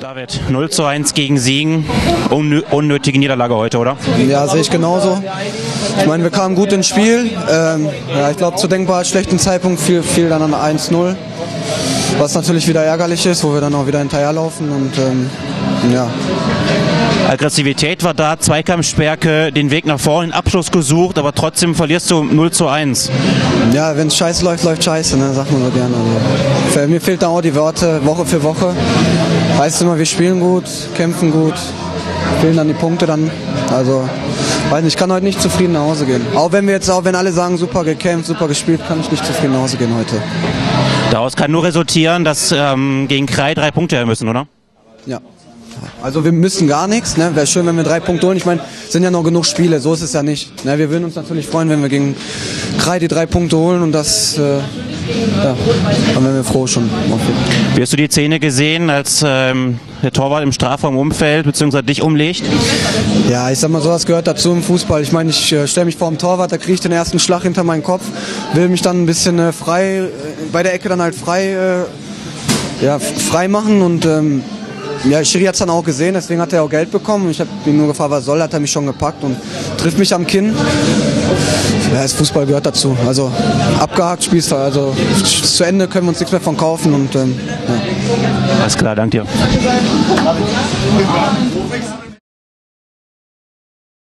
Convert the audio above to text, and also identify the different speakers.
Speaker 1: David, 0:1 gegen Siegen, unnötige Niederlage heute, oder?
Speaker 2: Ja, sehe ich genauso. Ich meine, wir kamen gut ins Spiel. Ja, ich glaube, zu denkbar schlechten Zeitpunkt fiel dann an 1:0, was natürlich wieder ärgerlich ist, wo wir dann auch wieder hinterherlaufen und ja.
Speaker 1: Aggressivität war da, Zweikampfstärke, den Weg nach vorne, den Abschluss gesucht, aber trotzdem verlierst du 0:1.
Speaker 2: Ja, wenn es scheiße läuft, läuft scheiße, ne? Sagt man so gerne. Also, mir fehlt da auch die Worte Woche für Woche. Heißt immer, wir spielen gut, kämpfen gut, fehlen dann die Punkte dann. Also, weiß nicht, ich kann heute nicht zufrieden nach Hause gehen. Auch wenn alle sagen, super gekämpft, super gespielt, kann ich nicht zufrieden nach Hause gehen heute.
Speaker 1: Daraus kann nur resultieren, dass gegen Krai 3 Punkte her müssen, oder?
Speaker 2: Ja. Also wir müssen gar nichts, ne? Wäre schön, wenn wir 3 Punkte holen. Ich meine, es sind ja noch genug Spiele, so ist es ja nicht. Ne? Wir würden uns natürlich freuen, wenn wir gegen Krai die 3 Punkte holen und das, ja, dann wären wir froh schon.
Speaker 1: Wie hast du die Szene gesehen, als der Torwart im Strafraum umfällt bzw. dich umlegt?
Speaker 2: Ja, ich sag mal, sowas gehört dazu im Fußball. Ich meine, ich stelle mich vor dem Torwart, da kriege ich den ersten Schlag hinter meinen Kopf, will mich dann ein bisschen frei, bei der Ecke dann halt frei machen und ja, Schiri hat es dann auch gesehen, deswegen hat er auch Geld bekommen. Ich habe ihn nur gefragt, was soll, hat er mich schon gepackt und trifft mich am Kinn. Ja, das Fußball gehört dazu. Also abgehakt, Spielstag, also zu Ende können wir uns nichts mehr von kaufen und ja.
Speaker 1: Alles klar, danke dir.